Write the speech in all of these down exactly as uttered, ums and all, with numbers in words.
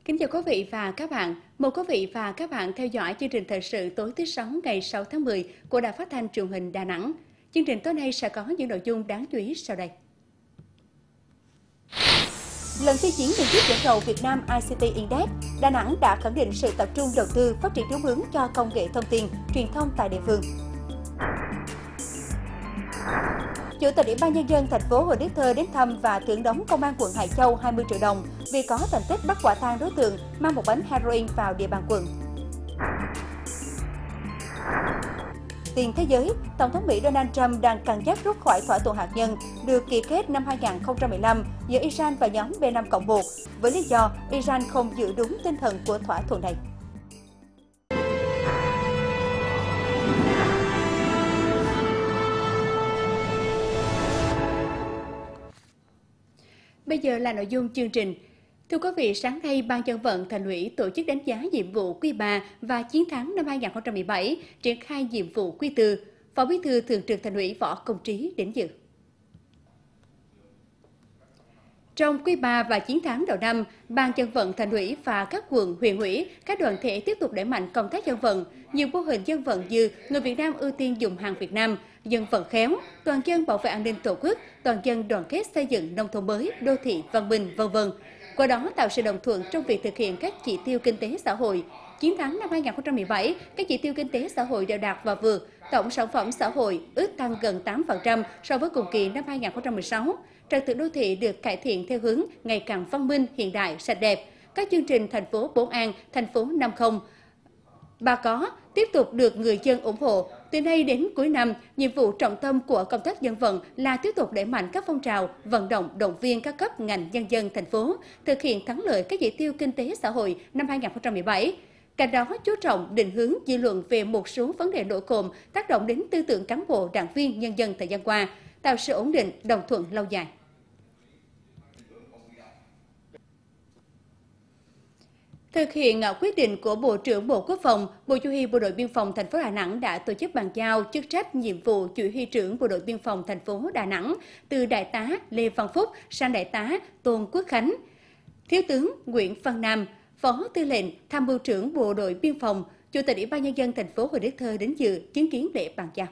Kính chào quý vị và các bạn. Mời quý vị và các bạn theo dõi chương trình thời sự tối thứ sáu ngày sáu tháng mười của Đài Phát thanh Truyền hình Đà Nẵng. Chương trình tối nay sẽ có những nội dung đáng chú ý sau đây. Lần thi chiến liên tiếp dẫn đầu Việt Nam i xê tê Index, Đà Nẵng đã khẳng định sự tập trung đầu tư phát triển đúng hướng cho công nghệ thông tin, truyền thông tại địa phương. Chủ tịch Ủy ban Nhân dân thành phố Hồ Đức Thơ đến thăm và thưởng đóng Công an quận Hải Châu hai mươi triệu đồng vì có thành tích bắt quả tang đối tượng mang một bánh heroin vào địa bàn quận. Tiền thế giới, Tổng thống Mỹ Donald Trump đang cân nhắc rút khỏi thỏa thuận hạt nhân được ký kết năm hai nghìn không trăm mười lăm giữa Iran và nhóm B năm cộng một với lý do Iran không giữ đúng tinh thần của thỏa thuận này. Bây giờ là nội dung chương trình. Thưa quý vị, sáng nay, Ban Dân vận Thành ủy tổ chức đánh giá nhiệm vụ quý ba và chiến thắng năm hai nghìn không trăm mười bảy, triển khai nhiệm vụ quý tư. Phó Bí thư Thường trực Thành ủy Võ Công Trí đến dự. Trong quý ba và chiến thắng đầu năm, Ban Dân vận Thành ủy và các quận, huyện ủy, các đoàn thể tiếp tục đẩy mạnh công tác dân vận. Nhiều mô hình dân vận như người Việt Nam ưu tiên dùng hàng Việt Nam, dân vận khéo, toàn dân bảo vệ an ninh Tổ quốc, toàn dân đoàn kết xây dựng nông thôn mới, đô thị văn minh, vân vân. Qua đó tạo sự đồng thuận trong việc thực hiện các chỉ tiêu kinh tế xã hội. Chiến thắng năm hai nghìn không trăm mười bảy, các chỉ tiêu kinh tế xã hội đều đạt và vượt. Tổng sản phẩm xã hội ước tăng gần tám phần trăm so với cùng kỳ năm hai nghìn không trăm mười sáu. Trật tự đô thị được cải thiện theo hướng ngày càng văn minh, hiện đại, sạch đẹp. Các chương trình thành phố bốn an, thành phố năm không, ba có tiếp tục được người dân ủng hộ. Từ nay đến cuối năm, nhiệm vụ trọng tâm của công tác dân vận là tiếp tục đẩy mạnh các phong trào vận động động viên các cấp ngành nhân dân thành phố thực hiện thắng lợi các chỉ tiêu kinh tế xã hội năm hai nghìn không trăm mười bảy. Cạnh đó, chú trọng định hướng dư luận về một số vấn đề nổi cộm tác động đến tư tưởng cán bộ, đảng viên, nhân dân thời gian qua, tạo sự ổn định, đồng thuận lâu dài. Thực hiện quyết định của Bộ trưởng Bộ Quốc phòng, Bộ Chỉ huy Bộ đội Biên phòng thành phố Đà Nẵng đã tổ chức bàn giao chức trách nhiệm vụ Chỉ huy trưởng Bộ đội Biên phòng thành phố Đà Nẵng từ Đại tá Lê Văn Phúc sang Đại tá Tôn Quốc Khánh. Thiếu tướng Nguyễn Văn Nam, Phó Tư lệnh Tham mưu trưởng Bộ đội Biên phòng, Chủ tịch Ủy ban Nhân dân thành phố Hồ Đức Thơ đến dự chứng kiến lễ bàn giao.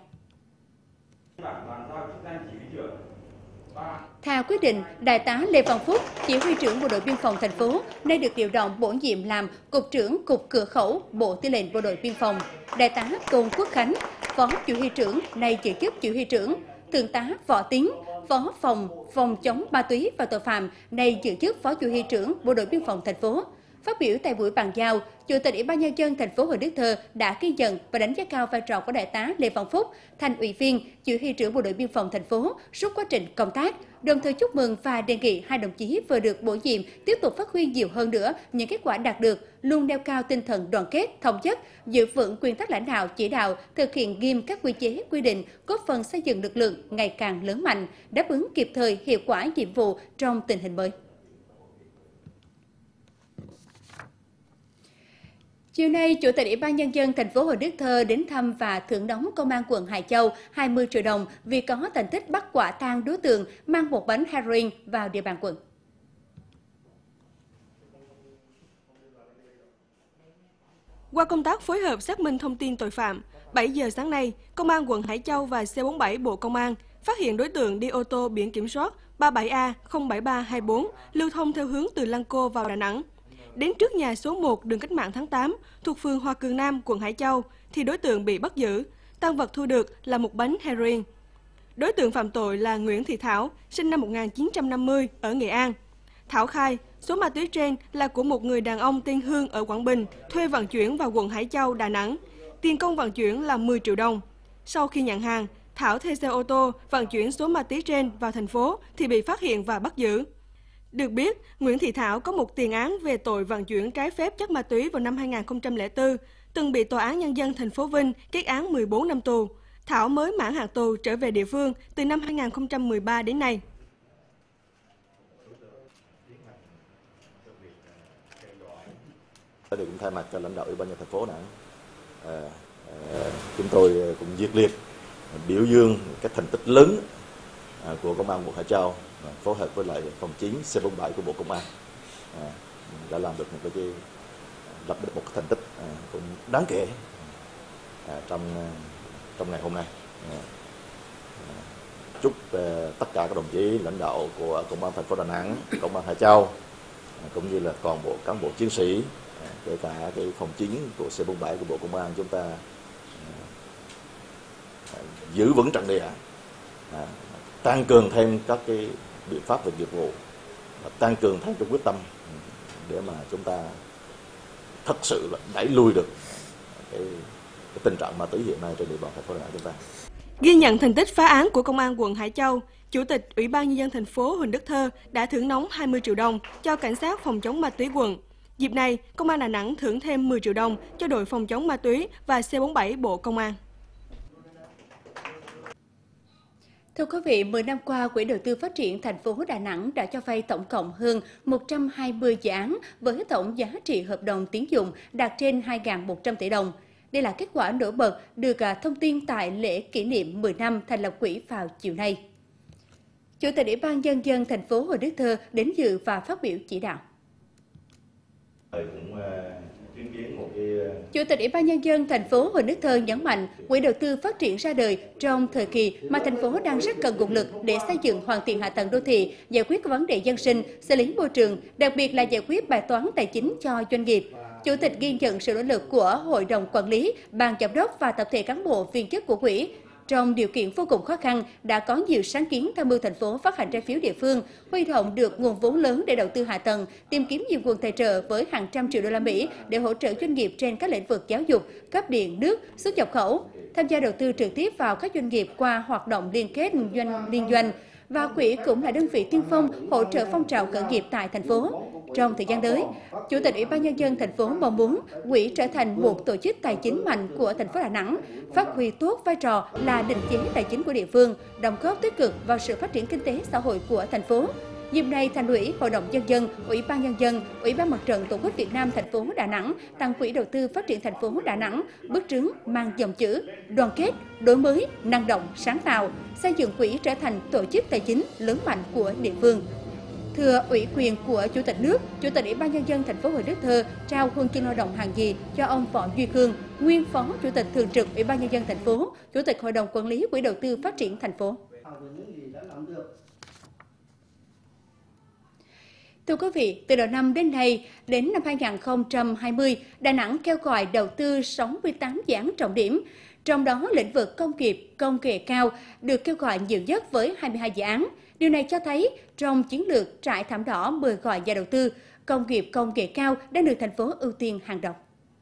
Theo quyết định, Đại tá Lê Văn Phúc, Chỉ huy trưởng Bộ đội Biên phòng thành phố, nay được điều động bổ nhiệm làm Cục trưởng Cục Cửa khẩu Bộ Tư lệnh Bộ đội Biên phòng. Đại tá Tôn Quốc Khánh, Phó Chỉ huy trưởng, nay giữ chức Chỉ huy trưởng. Thượng tá Võ Tiến, Phó phòng phòng chống ma túy và tội phạm, nay giữ chức Phó Chỉ huy trưởng Bộ đội Biên phòng thành phố. Phát biểu tại buổi bàn giao, Chủ tịch Ủy ban Nhân dân thành phố Hồ Đức Thơ đã ghi nhận và đánh giá cao vai trò của Đại tá Lê Văn Phúc, Thành ủy viên, Chỉ huy trưởng Bộ đội Biên phòng thành phố suốt quá trình công tác, đồng thời chúc mừng và đề nghị hai đồng chí vừa được bổ nhiệm tiếp tục phát huy nhiều hơn nữa những kết quả đạt được, luôn nêu cao tinh thần đoàn kết, thống nhất, giữ vững nguyên tắc lãnh đạo chỉ đạo, thực hiện nghiêm các quy chế quy định, góp phần xây dựng lực lượng ngày càng lớn mạnh, đáp ứng kịp thời hiệu quả nhiệm vụ trong tình hình mới. Chiều nay, Chủ tịch Ủy ban Nhân dân thành phố Hồ Đức Thơ đến thăm và thưởng đóng Công an quận Hải Châu hai mươi triệu đồng vì có thành tích bắt quả tang đối tượng mang một bánh heroin vào địa bàn quận. Qua công tác phối hợp xác minh thông tin tội phạm, bảy giờ sáng nay, Công an quận Hải Châu và C bốn mươi bảy Bộ Công an phát hiện đối tượng đi ô tô biển kiểm soát ba bảy A không bảy ba hai bốn lưu thông theo hướng từ Lăng Cô vào Đà Nẵng. Đến trước nhà số một đường Cách mạng tháng tám, thuộc phường Hòa Cường Nam, quận Hải Châu, thì đối tượng bị bắt giữ. Tang vật thu được là một bánh heroin. Đối tượng phạm tội là Nguyễn Thị Thảo, sinh năm một nghìn chín trăm năm mươi, ở Nghệ An. Thảo khai, số ma túy trên là của một người đàn ông tên Hương ở Quảng Bình, thuê vận chuyển vào quận Hải Châu, Đà Nẵng. Tiền công vận chuyển là mười triệu đồng. Sau khi nhận hàng, Thảo thuê xe ô tô vận chuyển số ma túy trên vào thành phố thì bị phát hiện và bắt giữ. Được biết, Nguyễn Thị Thảo có một tiền án về tội vận chuyển trái phép chất ma túy vào năm hai nghìn không trăm lẻ bốn, từng bị Tòa án Nhân dân thành phố Vinh kết án mười bốn năm tù. Thảo mới mãn hạn tù trở về địa phương từ năm hai nghìn không trăm mười ba đến nay. Được thay mặt cho lãnh đạo Ủy ban nhân dân thành phố Đà Nẵng, à, à, chúng tôi cũng nhiệt liệt biểu dương các thành tích lớn của Công an quận Hải Châu phối hợp với lại phòng chín C bốn mươi bảy của Bộ Công an. À, đã làm được một cái, cái lập được một cái thành tích à, cũng đáng kể à, trong trong ngày hôm nay. À, chúc uh, tất cả các đồng chí lãnh đạo của Công an thành phố Đà Nẵng, Công an Hải Châu à, cũng như là toàn bộ cán bộ chiến sĩ, à, kể cả cái phòng chín của C bốn bảy của Bộ Công an chúng ta à, giữ vững trận địa, à, tăng cường thêm các cái biện pháp về nghiệp vụ, và tăng cường thêm cái quyết tâm để mà chúng ta thật sự là đẩy lùi được cái, cái tình trạng ma túy hiện nay trên địa bàn thành phố Đà Nẵng chúng ta. Ghi nhận thành tích phá án của Công an quận Hải Châu, Chủ tịch Ủy ban Nhân dân thành phố Huỳnh Đức Thơ đã thưởng nóng hai mươi triệu đồng cho cảnh sát phòng chống ma túy quận. Dịp này, Công an Đà Nẵng thưởng thêm mười triệu đồng cho đội phòng chống ma túy và C bốn bảy Bộ Công an. Thưa quý vị, mười năm qua, Quỹ đầu tư phát triển thành phố Đà Nẵng đã cho vay tổng cộng hơn một trăm hai mươi dự án với tổng giá trị hợp đồng tín dụng đạt trên hai nghìn một trăm tỷ đồng. Đây là kết quả nổi bật được thông tin tại lễ kỷ niệm mười năm thành lập quỹ vào chiều nay. Chủ tịch Ủy ban Nhân dân thành phố Huỳnh Đức Thơ đến dự và phát biểu chỉ đạo. Chủ tịch Ủy ban Nhân dân thành phố Huỳnh Đức Thơ nhấn mạnh, quỹ đầu tư phát triển ra đời trong thời kỳ mà thành phố đang rất cần nguồn lực để xây dựng hoàn thiện hạ tầng đô thị, giải quyết các vấn đề dân sinh, xử lý môi trường, đặc biệt là giải quyết bài toán tài chính cho doanh nghiệp. Chủ tịch ghi nhận sự nỗ lực của Hội đồng Quản lý, Ban Giám đốc và tập thể cán bộ viên chức của quỹ. Trong điều kiện vô cùng khó khăn, đã có nhiều sáng kiến tham mưu thành phố phát hành trái phiếu địa phương, huy động được nguồn vốn lớn để đầu tư hạ tầng, tìm kiếm nhiều nguồn tài trợ với hàng trăm triệu đô la Mỹ để hỗ trợ doanh nghiệp trên các lĩnh vực giáo dục, cấp điện, nước, xuất nhập khẩu, tham gia đầu tư trực tiếp vào các doanh nghiệp qua hoạt động liên kết doanh liên doanh. Và quỹ cũng là đơn vị tiên phong hỗ trợ phong trào khởi nghiệp tại thành phố. Trong thời gian tới, Chủ tịch Ủy ban Nhân dân thành phố mong muốn quỹ trở thành một tổ chức tài chính mạnh của thành phố Đà Nẵng, phát huy tốt vai trò là định chế tài chính của địa phương, đóng góp tích cực vào sự phát triển kinh tế xã hội của thành phố. Dịp này, Thành ủy, Hội đồng Nhân dân, Ủy ban Nhân dân, Ủy ban Mặt trận Tổ quốc Việt Nam thành phố Đà Nẵng tặng Quỹ đầu tư phát triển thành phố Đà Nẵng bức trướng mang dòng chữ đoàn kết, đổi mới, năng động, sáng tạo, xây dựng quỹ trở thành tổ chức tài chính lớn mạnh của địa phương. Thừa ủy quyền của Chủ tịch nước, Chủ tịch Ủy ban Nhân dân thành phố Huỳnh Đức Thơ trao huân chương lao động hạng nhì cho ông Võ Duy Khương, nguyên Phó Chủ tịch Thường trực Ủy ban Nhân dân thành phố, Chủ tịch Hội đồng Quản lý Quỹ đầu tư phát triển thành phố. Thưa quý vị, từ đầu năm đến nay, đến năm hai nghìn không trăm hai mươi, Đà Nẵng kêu gọi đầu tư sáu mươi tám dự án trọng điểm. Trong đó, lĩnh vực công nghiệp, công nghệ cao được kêu gọi nhiều nhất với hai mươi hai dự án. Điều này cho thấy, trong chiến lược trải thảm đỏ mời gọi nhà đầu tư, công nghiệp công nghệ cao đang được thành phố ưu tiên hàng đầu.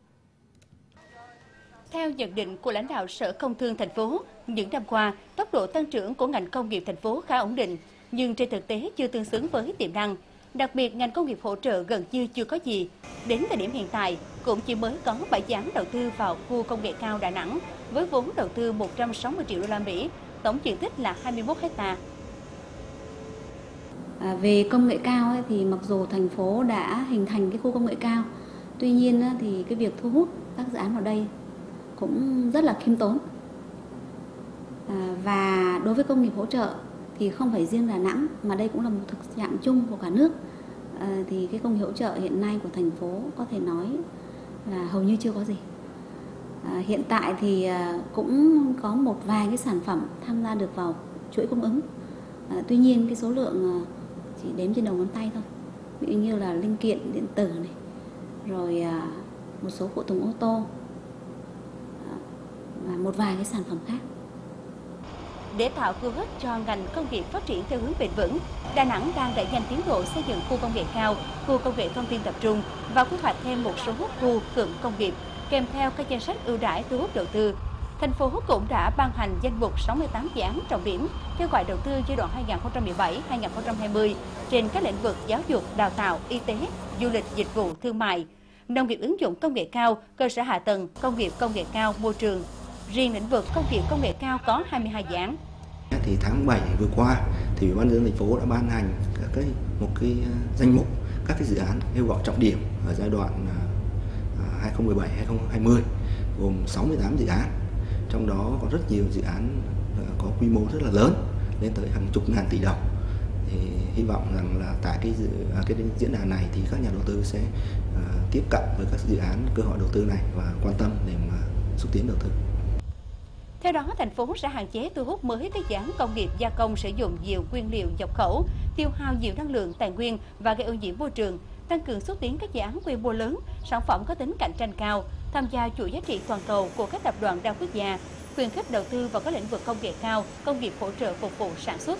Theo nhận định của lãnh đạo Sở Công Thương thành phố, những năm qua, tốc độ tăng trưởng của ngành công nghiệp thành phố khá ổn định, nhưng trên thực tế chưa tương xứng với tiềm năng. Đặc biệt, ngành công nghiệp hỗ trợ gần như chưa có gì. Đến thời điểm hiện tại, cũng chỉ mới có bảy dự án đầu tư vào khu công nghệ cao Đà Nẵng với vốn đầu tư một trăm sáu mươi triệu đô la Mỹ, tổng diện tích là hai mươi mốt héc ta. À, về công nghệ cao ấy, thì mặc dù thành phố đã hình thành cái khu công nghệ cao, tuy nhiên ấy, thì cái việc thu hút các dự án vào đây cũng rất là khiêm tốn. À, và đối với công nghiệp hỗ trợ thì không phải riêng Đà Nẵng mà đây cũng là một thực trạng chung của cả nước. À, thì cái công nghiệp hỗ trợ hiện nay của thành phố có thể nói là hầu như chưa có gì. À, hiện tại thì à, cũng có một vài cái sản phẩm tham gia được vào chuỗi cung ứng. À, tuy nhiên cái số lượng à, chỉ đếm trên đầu ngón tay thôi. Ví dụ như là linh kiện điện tử này, rồi à, một số phụ tùng ô tô à, và một vài cái sản phẩm khác. Để tạo cơ hội cho ngành công nghiệp phát triển theo hướng bền vững, Đà Nẵng đang đẩy nhanh tiến độ xây dựng khu công nghệ cao, khu công nghệ thông tin tập trung và quy hoạch thêm một số khu cụm công nghiệp, kèm theo các chính sách ưu đãi thu hút đầu tư. Thành phố cũng đã ban hành danh mục sáu mươi tám dự án trọng điểm kêu gọi đầu tư giai đoạn hai nghìn không trăm mười bảy đến hai nghìn không trăm hai mươi trên các lĩnh vực giáo dục, đào tạo, y tế, du lịch, dịch vụ, thương mại, nông nghiệp ứng dụng công nghệ cao, cơ sở hạ tầng, công nghiệp công nghệ cao, môi trường. Riêng lĩnh vực công nghiệp công nghệ cao có hai mươi hai dự án. Thì tháng bảy vừa qua thì Ủy ban nhân dân thành phố đã ban hành các cái một cái danh mục các cái dự án kêu gọi trọng điểm ở giai đoạn hai nghìn không trăm mười bảy đến hai nghìn không trăm hai mươi gồm sáu mươi tám dự án. Trong đó có rất nhiều dự án có quy mô rất là lớn, lên tới hàng chục ngàn tỷ đồng. Thì hy vọng rằng là tại cái dự, cái diễn đàn này thì các nhà đầu tư sẽ uh, tiếp cận với các dự án cơ hội đầu tư này và quan tâm để mà xúc tiến đầu tư. Theo đó, thành phố sẽ hạn chế thu hút mới các dự án công nghiệp gia công sử dụng nhiều nguyên liệu nhập khẩu, tiêu hao nhiều năng lượng tài nguyên và gây ô nhiễm môi trường, tăng cường xúc tiến các dự án quy mô lớn, sản phẩm có tính cạnh tranh cao, tham gia chuỗi giá trị toàn cầu của các tập đoàn đa quốc gia, khuyến khích đầu tư vào các lĩnh vực công nghệ cao, công nghiệp hỗ trợ phục vụ sản xuất.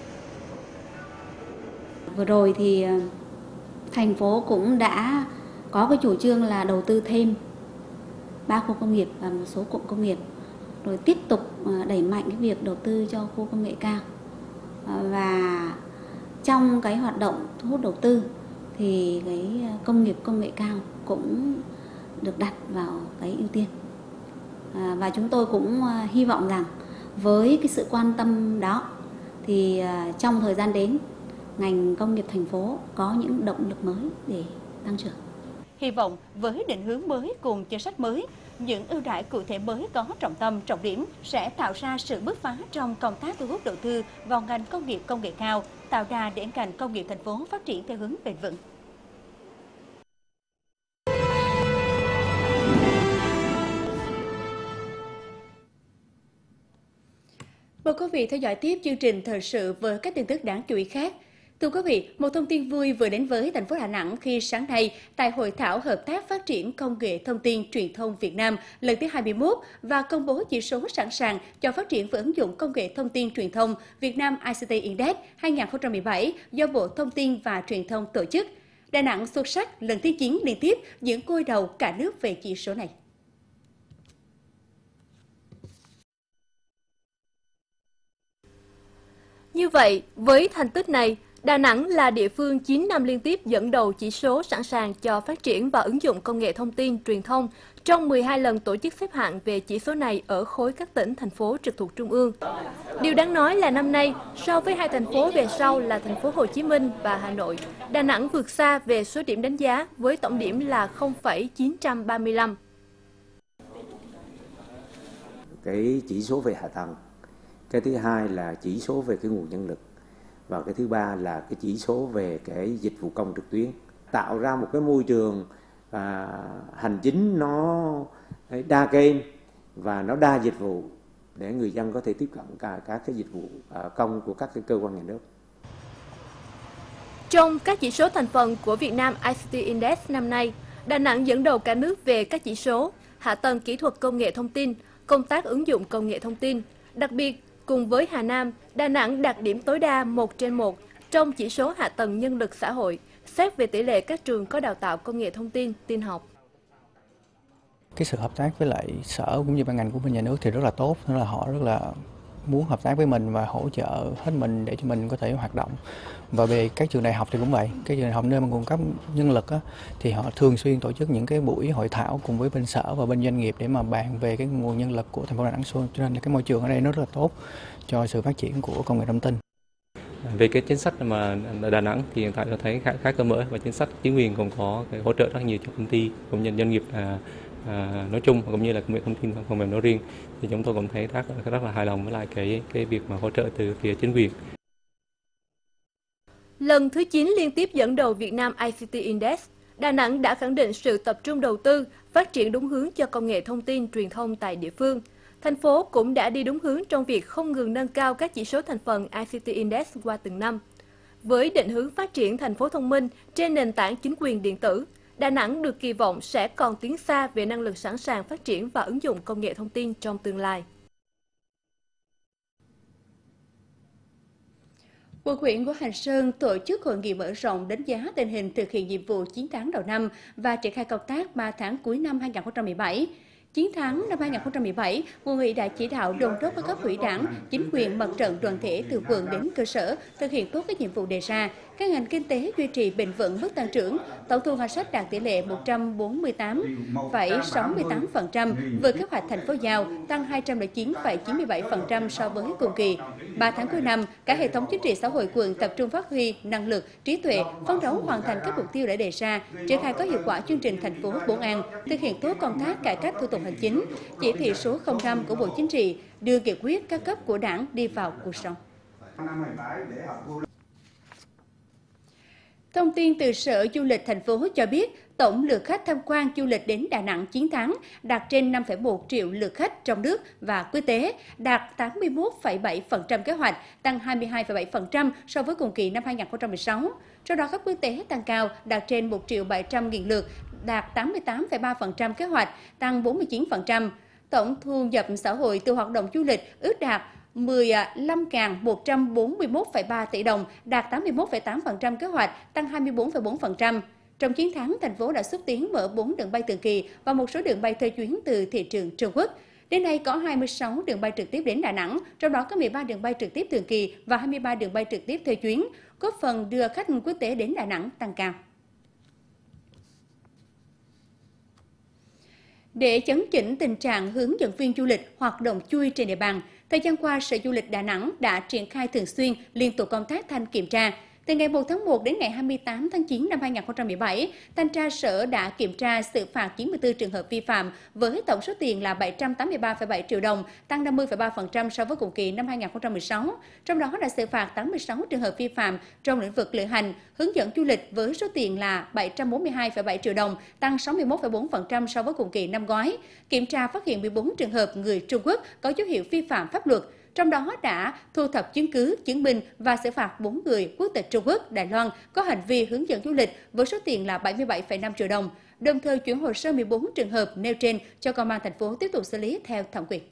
Vừa rồi thì thành phố cũng đã có cái chủ trương là đầu tư thêm ba khu công nghiệp và một số cụm công nghiệp, rồi tiếp tục đẩy mạnh cái việc đầu tư cho khu công nghệ cao. Và trong cái hoạt động thu hút đầu tư thì cái công nghiệp công nghệ cao cũng được đặt vào cái ưu tiên. Và chúng tôi cũng hy vọng rằng với cái sự quan tâm đó thì trong thời gian đến, ngành công nghiệp thành phố có những động lực mới để tăng trưởng. Hy vọng với định hướng mới cùng chính sách mới, những ưu đãi cụ thể mới có trọng tâm, trọng điểm sẽ tạo ra sự bứt phá trong công tác thu hút đầu tư vào ngành công nghiệp công nghệ cao, tạo đà để ngành công nghiệp thành phố phát triển theo hướng bền vững. Mời quý vị theo dõi tiếp chương trình thời sự với các tin tức đáng chú ý khác. Thưa quý vị, một thông tin vui vừa đến với thành phố Đà Nẵng khi sáng nay tại Hội thảo Hợp tác Phát triển Công nghệ Thông tin Truyền thông Việt Nam lần thứ hai mươi mốt và công bố chỉ số sẵn sàng cho phát triển và ứng dụng công nghệ thông tin truyền thông Việt Nam I C T Index hai nghìn không trăm mười bảy do Bộ Thông tin và Truyền thông tổ chức. Đà Nẵng xuất sắc lần thứ chín liên tiếp dẫn ngôi đầu cả nước về chỉ số này. Như vậy, với thành tích này, Đà Nẵng là địa phương chín năm liên tiếp dẫn đầu chỉ số sẵn sàng cho phát triển và ứng dụng công nghệ thông tin truyền thông trong mười hai lần tổ chức xếp hạng về chỉ số này ở khối các tỉnh, thành phố trực thuộc Trung ương. Điều đáng nói là năm nay, so với hai thành phố về sau là thành phố Hồ Chí Minh và Hà Nội, Đà Nẵng vượt xa về số điểm đánh giá với tổng điểm là không phẩy chín trăm ba mươi lăm. Cái chỉ số về hạ tầng, cái thứ hai là chỉ số về cái nguồn nhân lực, và cái thứ ba là cái chỉ số về cái dịch vụ công trực tuyến, tạo ra một cái môi trường à, hành chính nó đa kênh và nó đa dịch vụ để người dân có thể tiếp cận cả các cái dịch vụ à, công của các cái cơ quan nhà nước. Trong các chỉ số thành phần của Việt Nam I C T Index năm nay, Đà Nẵng dẫn đầu cả nước về các chỉ số hạ tầng kỹ thuật công nghệ thông tin, công tác ứng dụng công nghệ thông tin. Đặc biệt, cùng với Hà Nam, Đà Nẵng đạt điểm tối đa một trên một trong chỉ số hạ tầng nhân lực xã hội, xét về tỷ lệ các trường có đào tạo công nghệ thông tin, tin học. Cái sự hợp tác với lại sở cũng như ban ngành của bên nhà nước thì rất là tốt, nên là họ rất là muốn hợp tác với mình và hỗ trợ hết mình để cho mình có thể hoạt động. Và về các trường đại học thì cũng vậy, các trường đại học nơi mà cung cấp nhân lực á, thì họ thường xuyên tổ chức những cái buổi hội thảo cùng với bên sở và bên doanh nghiệp để mà bàn về cái nguồn nhân lực của thành phố Đà Nẵng, cho nên là cái môi trường ở đây nó rất là tốt cho sự phát triển của công nghệ thông tin. Về cái chính sách mà Đà Nẵng thì hiện tại tôi thấy khá, khá cởi mở, và chính sách chính quyền còn có cái hỗ trợ rất nhiều cho công ty cũng như doanh nghiệp à, à, nói chung cũng như là công nghệ thông tin phần mềm nói riêng, thì chúng tôi cũng thấy rất rất là hài lòng với lại cái cái việc mà hỗ trợ từ phía chính quyền. Lần thứ chín liên tiếp dẫn đầu Việt Nam I C T Index, Đà Nẵng đã khẳng định sự tập trung đầu tư, phát triển đúng hướng cho công nghệ thông tin truyền thông tại địa phương. Thành phố cũng đã đi đúng hướng trong việc không ngừng nâng cao các chỉ số thành phần I C T Index qua từng năm. Với định hướng phát triển thành phố thông minh trên nền tảng chính quyền điện tử, Đà Nẵng được kỳ vọng sẽ còn tiến xa về năng lực sẵn sàng phát triển và ứng dụng công nghệ thông tin trong tương lai. Quận huyện của Hành Sơn tổ chức hội nghị mở rộng đánh giá tình hình thực hiện nhiệm vụ chín tháng đầu năm và triển khai công tác ba tháng cuối năm hai nghìn không trăm mười bảy. chín tháng năm hai nghìn không trăm mười bảy, quận ủy đã chỉ đạo đôn đốc các cấp ủy Đảng, chính quyền, mặt trận, đoàn thể từ quận đến cơ sở thực hiện tốt các nhiệm vụ đề ra. Các ngành kinh tế duy trì bền vững mức tăng trưởng, tổng thu ngân sách đạt tỷ lệ một trăm bốn mươi tám phẩy sáu mươi tám phần trăm, vượt kế hoạch thành phố giao, tăng hai trăm lẻ chín phẩy chín mươi bảy phần trăm so với cùng kỳ. ba tháng cuối năm, cả hệ thống chính trị xã hội quận tập trung phát huy năng lực, trí tuệ, phấn đấu hoàn thành các mục tiêu đã đề ra, triển khai có hiệu quả chương trình thành phố bốn an, thực hiện tốt công tác cải cách thủ tục hành chính, chỉ thị số không năm của Bộ Chính trị, đưa nghị quyết các cấp của Đảng đi vào cuộc sống. Thông tin từ Sở Du lịch thành phố cho biết, tổng lượt khách tham quan du lịch đến Đà Nẵng chín tháng đạt trên năm phẩy một triệu lượt khách trong nước và quốc tế, đạt tám mươi mốt phẩy bảy phần trăm kế hoạch, tăng hai mươi hai phẩy bảy phần trăm so với cùng kỳ năm hai nghìn không trăm mười sáu. Trong đó khách quốc tế tăng cao, đạt trên một triệu bảy trăm nghìn lượt, đạt tám mươi tám phẩy ba phần trăm kế hoạch, tăng bốn mươi chín phần trăm. Tổng thu nhập xã hội từ hoạt động du lịch ước đạt mười lăm nghìn một trăm bốn mươi mốt phẩy ba tỷ đồng, đạt tám mươi mốt phẩy tám phần trăm kế hoạch, tăng hai mươi bốn phẩy bốn phần trăm. Trong chín tháng, thành phố đã xúc tiến mở bốn đường bay thường kỳ và một số đường bay thuê chuyến từ thị trường Trung Quốc. Đến nay có hai mươi sáu đường bay trực tiếp đến Đà Nẵng, trong đó có mười ba đường bay trực tiếp thường kỳ và hai mươi ba đường bay trực tiếp thuê chuyến, góp phần đưa khách quốc tế đến Đà Nẵng tăng cao. Để chấn chỉnh tình trạng hướng dẫn viên du lịch hoạt động chui trên địa bàn, thời gian qua, Sở Du lịch Đà Nẵng đã triển khai thường xuyên, liên tục công tác thanh kiểm tra. Từ ngày một tháng một đến ngày hai mươi tám tháng chín năm hai nghìn không trăm mười bảy, Thanh tra Sở đã kiểm tra xử phạt chín mươi tư trường hợp vi phạm với tổng số tiền là bảy trăm tám mươi ba phẩy bảy triệu đồng, tăng năm mươi phẩy ba phần trăm so với cùng kỳ năm hai nghìn không trăm mười sáu. Trong đó đã xử phạt tám mươi sáu trường hợp vi phạm trong lĩnh vực lữ hành, hướng dẫn du lịch với số tiền là bảy trăm bốn mươi hai phẩy bảy triệu đồng, tăng sáu mươi mốt phẩy bốn phần trăm so với cùng kỳ năm ngoái. Kiểm tra phát hiện mười bốn trường hợp người Trung Quốc có dấu hiệu vi phạm pháp luật. Trong đó đã thu thập chứng cứ, chứng minh và xử phạt bốn người quốc tịch Trung Quốc, Đài Loan có hành vi hướng dẫn du lịch với số tiền là bảy mươi bảy phẩy năm triệu đồng, đồng thời chuyển hồ sơ mười bốn trường hợp nêu trên cho Công an thành phố tiếp tục xử lý theo thẩm quyền.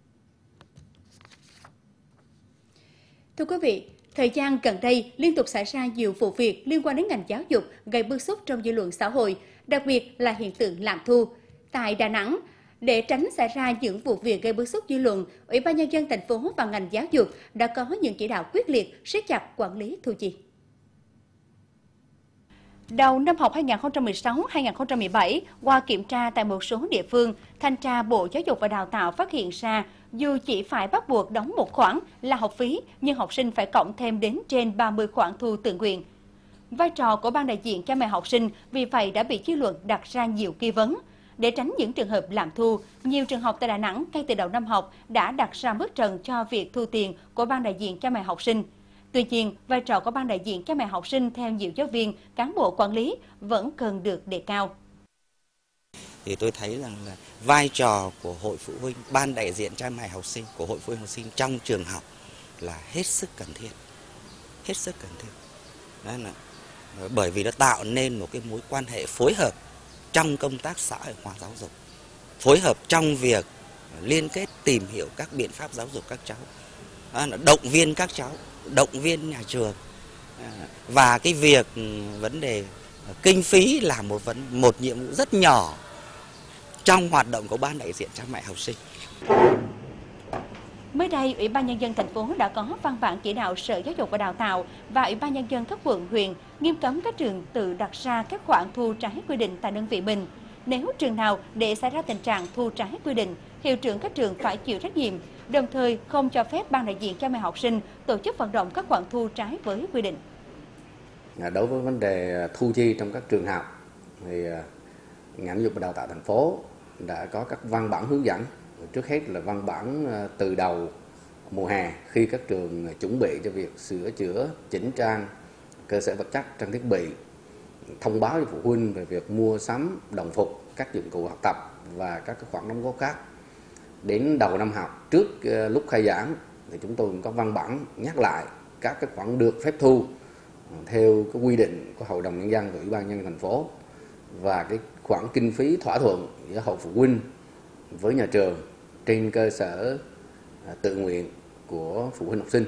Thưa quý vị, thời gian gần đây liên tục xảy ra nhiều vụ việc liên quan đến ngành giáo dục gây bức xúc trong dư luận xã hội, đặc biệt là hiện tượng lạm thu. Tại Đà Nẵng, để tránh xảy ra những vụ việc gây bức xúc dư luận, Ủy ban Nhân dân thành phố và ngành giáo dục đã có những chỉ đạo quyết liệt siết chặt quản lý thu chi. Đầu năm học hai nghìn không trăm mười sáu hai nghìn không trăm mười bảy, qua kiểm tra tại một số địa phương, Thanh tra Bộ Giáo dục và Đào tạo phát hiện ra dù chỉ phải bắt buộc đóng một khoản là học phí, nhưng học sinh phải cộng thêm đến trên ba mươi khoản thu tự nguyện. Vai trò của ban đại diện cha mẹ học sinh vì vậy đã bị dư luận đặt ra nhiều nghi vấn. Để tránh những trường hợp lạm thu, nhiều trường học tại Đà Nẵng ngay từ đầu năm học đã đặt ra mức trần cho việc thu tiền của ban đại diện cha mẹ học sinh. Tuy nhiên, vai trò của ban đại diện cha mẹ học sinh theo nhiều giáo viên, cán bộ quản lý vẫn cần được đề cao. Thì tôi thấy rằng là vai trò của hội phụ huynh, ban đại diện cha mẹ học sinh, của hội phụ huynh học sinh trong trường học là hết sức cần thiết, hết sức cần thiết. Đó là bởi vì nó tạo nên một cái mối quan hệ phối hợp trong công tác xã hội hóa giáo dục, phối hợp trong việc liên kết tìm hiểu các biện pháp giáo dục các cháu, đó là động viên các cháu, động viên nhà trường, và cái việc vấn đề kinh phí là một vấn một nhiệm vụ rất nhỏ trong hoạt động của ban đại diện cha mẹ học sinh. Mới đây, Ủy ban Nhân dân thành phố đã có văn bản chỉ đạo Sở Giáo dục và Đào tạo và Ủy ban Nhân dân các quận, huyện nghiêm cấm các trường tự đặt ra các khoản thu trái quy định tại đơn vị mình. Nếu trường nào để xảy ra tình trạng thu trái quy định, hiệu trưởng các trường phải chịu trách nhiệm, đồng thời không cho phép ban đại diện cha mẹ học sinh tổ chức vận động các khoản thu trái với quy định. Đối với vấn đề thu chi trong các trường học, thì ngành giáo dục và đào tạo thành phố đã có các văn bản hướng dẫn. Trước hết là văn bản từ đầu mùa hè khi các trường chuẩn bị cho việc sửa chữa, chỉnh trang cơ sở vật chất, trang thiết bị, thông báo cho phụ huynh về việc mua sắm đồng phục, các dụng cụ học tập và các khoản đóng góp khác. Đến đầu năm học, trước lúc khai giảng thì chúng tôi cũng có văn bản nhắc lại các cái khoản được phép thu theo cái quy định của Hội đồng Nhân dân và Ủy ban Nhân dân thành phố, và cái khoản kinh phí thỏa thuận giữa hội phụ huynh với nhà trường trên cơ sở tự nguyện của phụ huynh học sinh.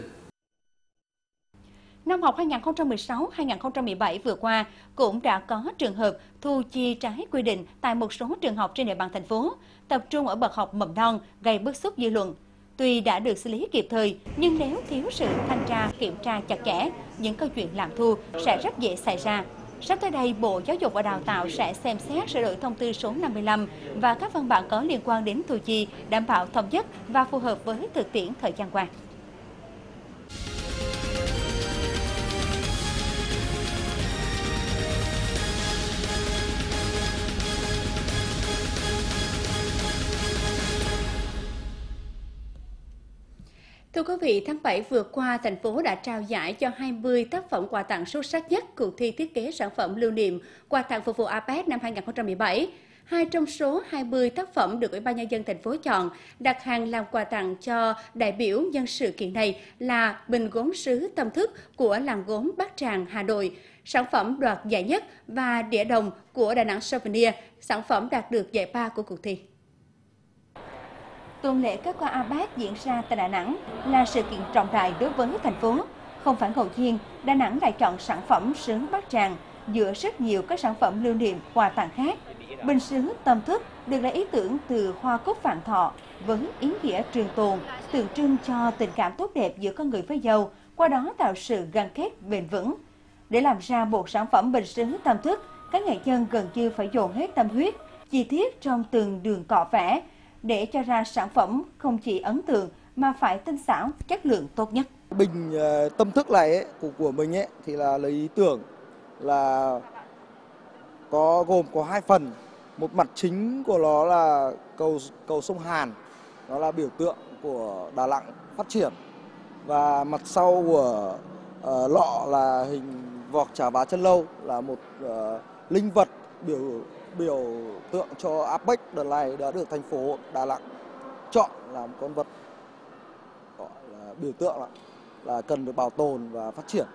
Năm học hai nghìn không trăm mười sáu hai nghìn không trăm mười bảy vừa qua cũng đã có trường hợp thu chi trái quy định tại một số trường học trên địa bàn thành phố, tập trung ở bậc học mầm non, gây bức xúc dư luận. Tuy đã được xử lý kịp thời, nhưng nếu thiếu sự thanh tra, kiểm tra chặt chẽ, những câu chuyện làm thu sẽ rất dễ xảy ra. Sắp tới đây, Bộ Giáo dục và Đào tạo sẽ xem xét sửa đổi thông tư số năm mươi lăm và các văn bản có liên quan đến thu chi, đảm bảo thống nhất và phù hợp với thực tiễn thời gian qua. Thưa quý vị, tháng bảy vừa qua, thành phố đã trao giải cho hai mươi tác phẩm quà tặng xuất sắc nhất cuộc thi thiết kế sản phẩm lưu niệm quà tặng phục vụ a pếch năm hai nghìn không trăm mười bảy. Hai trong số hai mươi tác phẩm được Ủy ban Nhân dân thành phố chọn đặt hàng làm quà tặng cho đại biểu nhân sự kiện này là bình gốm sứ tâm thức của làng gốm Bát Tràng, Hà Nội, sản phẩm đoạt giải nhất và đĩa đồng của Đà Nẵng Souvenir, sản phẩm đạt được giải ba của cuộc thi. Tuần lễ kết quả a pếch diễn ra tại Đà Nẵng là sự kiện trọng đại đối với thành phố. Không phải ngẫu nhiên, Đà Nẵng lại chọn sản phẩm sứ Bát Tràng giữa rất nhiều các sản phẩm lưu niệm quà tặng khác. Bình sứ tâm thức được lấy ý tưởng từ hoa cúc Vạn Thọ với ý nghĩa trường tồn, tượng trưng cho tình cảm tốt đẹp giữa con người với dâu, qua đó tạo sự gắn kết bền vững. Để làm ra một sản phẩm bình sứ tâm thức, các nghệ nhân gần như phải dồn hết tâm huyết, chi tiết trong từng đường cọ vẽ để cho ra sản phẩm không chỉ ấn tượng mà phải tinh xảo, chất lượng tốt nhất. Bình uh, tâm thức này ấy, của của mình ấy thì là lấy ý tưởng là có gồm có hai phần. Một mặt chính của nó là cầu cầu sông Hàn, nó là biểu tượng của Đà Nẵng phát triển, và mặt sau của uh, lọ là hình vọc chả vá chân lâu, là một uh, linh vật biểu biểu tượng cho a pếch đợt này đã được thành phố Đà Nẵng chọn làm con vật gọi là biểu tượng là, là cần được bảo tồn và phát triển.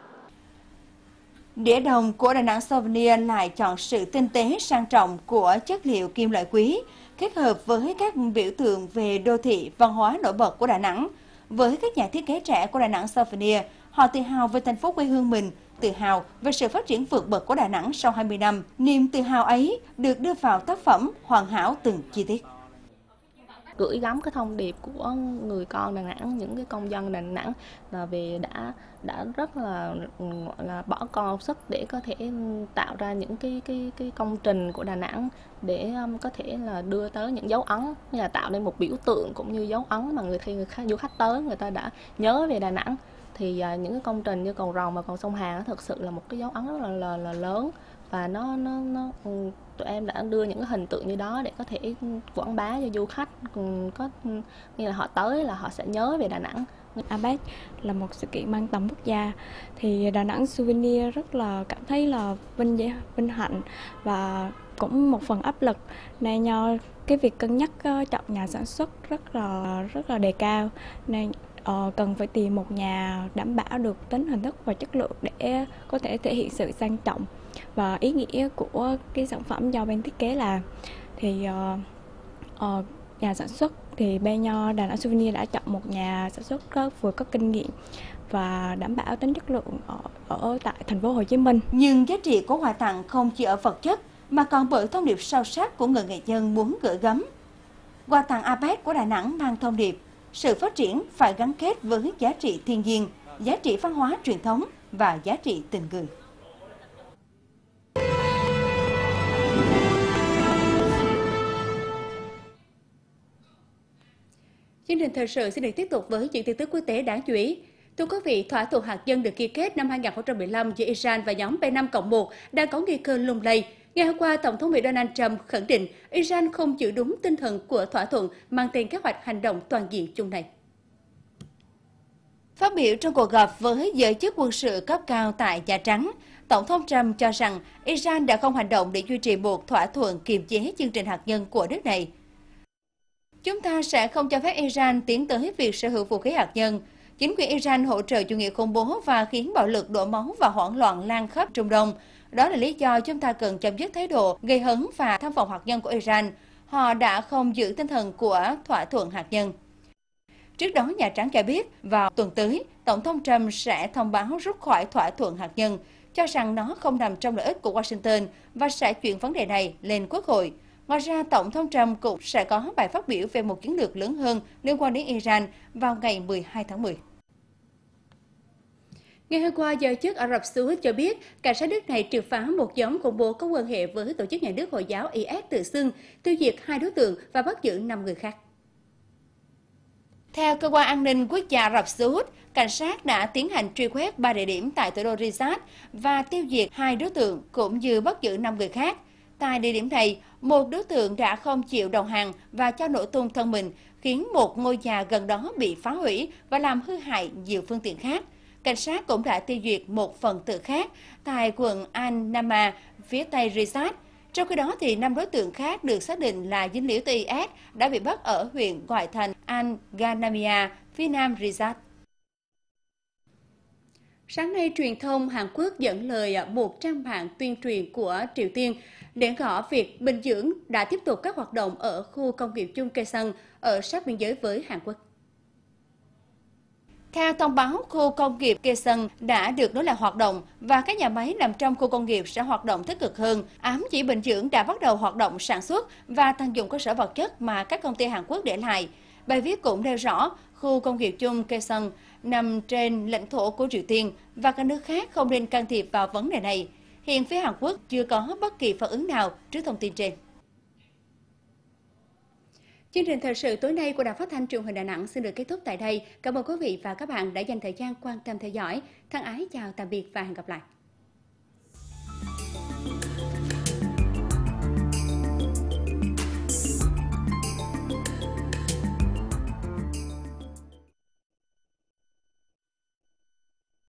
Đĩa đồng của Đà Nẵng Souvenir lại chọn sự tinh tế sang trọng của chất liệu kim loại quý, kết hợp với các biểu tượng về đô thị văn hóa nổi bật của Đà Nẵng. Với các nhà thiết kế trẻ của Đà Nẵng Souvenir, họ tự hào về thành phố quê hương mình, tự hào về sự phát triển vượt bậc của Đà Nẵng sau hai mươi năm. Niềm tự hào ấy được đưa vào tác phẩm hoàn hảo từng chi tiết. Gửi gắm cái thông điệp của người con Đà Nẵng, những cái công dân Đà Nẵng là về đã đã rất là là bỏ công sức để có thể tạo ra những cái cái cái công trình của Đà Nẵng để um, có thể là đưa tới những dấu ấn, như là tạo nên một biểu tượng cũng như dấu ấn mà người khi người khách, du khách tới người ta đã nhớ về Đà Nẵng. Thì uh, những cái công trình như cầu Rồng và cầu sông Hàn thực sự là một cái dấu ấn rất là là, là lớn, và nó nó nó tụi em đã đưa những cái hình tượng như đó để có thể quảng bá cho du khách, có như là họ tới là họ sẽ nhớ về Đà Nẵng. a pếch là một sự kiện mang tầm quốc gia, thì Đà Nẵng Souvenir rất là cảm thấy là vinh vinh hạnh và cũng một phần áp lực, nên do cái việc cân nhắc chọn nhà sản xuất rất là rất là đề cao, nên uh, cần phải tìm một nhà đảm bảo được tính hình thức và chất lượng để có thể thể hiện sự sang trọng và ý nghĩa của cái sản phẩm do bên thiết kế làm. Thì uh, uh, nhà sản xuất thì bên Đà Nẵng Souvenir đã chọn một nhà sản xuất rất vừa có kinh nghiệm và đảm bảo tính chất lượng ở, ở tại thành phố Hồ Chí Minh. Nhưng giá trị của quà tặng không chỉ ở vật chất mà còn bởi thông điệp sâu sắc của người nghệ nhân muốn gửi gắm. Quà tặng a pếch của Đà Nẵng mang thông điệp sự phát triển phải gắn kết với giá trị thiên nhiên, giá trị văn hóa truyền thống và giá trị tình người. Chương trình thời sự sẽ được tiếp tục với những tin tức quốc tế đáng chú ý. Thưa quý vị, thỏa thuận hạt nhân được ký kết năm hai nghìn không trăm mười lăm giữa Iran và nhóm P năm cộng một đang có nguy cơ lung lay. Ngày hôm qua, Tổng thống Mỹ Donald Trump khẳng định Iran không giữ đúng tinh thần của thỏa thuận mang tên kế hoạch hành động toàn diện chung này. Phát biểu trong cuộc gặp với giới chức quân sự cấp cao tại Nhà Trắng, Tổng thống Trump cho rằng Iran đã không hành động để duy trì một thỏa thuận kiềm chế chương trình hạt nhân của nước này. Chúng ta sẽ không cho phép Iran tiến tới việc sở hữu vũ khí hạt nhân. Chính quyền Iran hỗ trợ chủ nghĩa khủng bố và khiến bạo lực, đổ máu và hoảng loạn lan khắp Trung Đông. Đó là lý do chúng ta cần chấm dứt thái độ gây hấn và tham vọng hạt nhân của Iran. Họ đã không giữ tinh thần của thỏa thuận hạt nhân. Trước đó, Nhà Trắng cho biết vào tuần tới, Tổng thống Trump sẽ thông báo rút khỏi thỏa thuận hạt nhân, cho rằng nó không nằm trong lợi ích của Washington và sẽ chuyển vấn đề này lên Quốc hội. Ngoài ra, Tổng thống Trump cũng sẽ có bài phát biểu về một chiến lược lớn hơn liên quan đến Iran vào ngày mười hai tháng mười. Ngày hôm qua, giới chức Ả Rập Xê Út cho biết cảnh sát nước này triệt phá một nhóm khủng bố có quan hệ với tổ chức nhà nước Hồi giáo I S tự xưng, tiêu diệt hai đối tượng và bắt giữ năm người khác. Theo cơ quan an ninh quốc gia Ả Rập Xê Út, cảnh sát đã tiến hành truy quét ba địa điểm tại thủ đô Riyadh và tiêu diệt hai đối tượng cũng như bắt giữ năm người khác. Tại địa điểm này, một đối tượng đã không chịu đầu hàng và cho nổ tung thân mình, khiến một ngôi nhà gần đó bị phá hủy và làm hư hại nhiều phương tiện khác. Cảnh sát cũng đã tiêu diệt một phần tử khác tại quận An-Nama, phía tây Riyadh. Trong khi đó, thì năm đối tượng khác được xác định là dính líu tới i ét đã bị bắt ở huyện ngoại thành Al-Ghanamia, phía nam Riyadh. Sáng nay, truyền thông Hàn Quốc dẫn lời một trang mạng tuyên truyền của Triều Tiên để gõ việc Bình Nhưỡng đã tiếp tục các hoạt động ở khu công nghiệp chung Kaesong ở sát biên giới với Hàn Quốc. Theo thông báo, khu công nghiệp Kaesong đã được nối lại hoạt động và các nhà máy nằm trong khu công nghiệp sẽ hoạt động tích cực hơn, ám chỉ Bình Nhưỡng đã bắt đầu hoạt động sản xuất và tận dụng cơ sở vật chất mà các công ty Hàn Quốc để lại. Bài viết cũng nêu rõ, khu công nghiệp chung Kaesong nằm trên lãnh thổ của Triều Tiên và các nước khác không nên can thiệp vào vấn đề này. Hiện phía Hàn Quốc chưa có bất kỳ phản ứng nào trước thông tin trên. Chương trình thời sự tối nay của Đài Phát thanh Truyền hình Đà Nẵng xin được kết thúc tại đây. Cảm ơn quý vị và các bạn đã dành thời gian quan tâm theo dõi. Thân ái chào tạm biệt và hẹn gặp lại.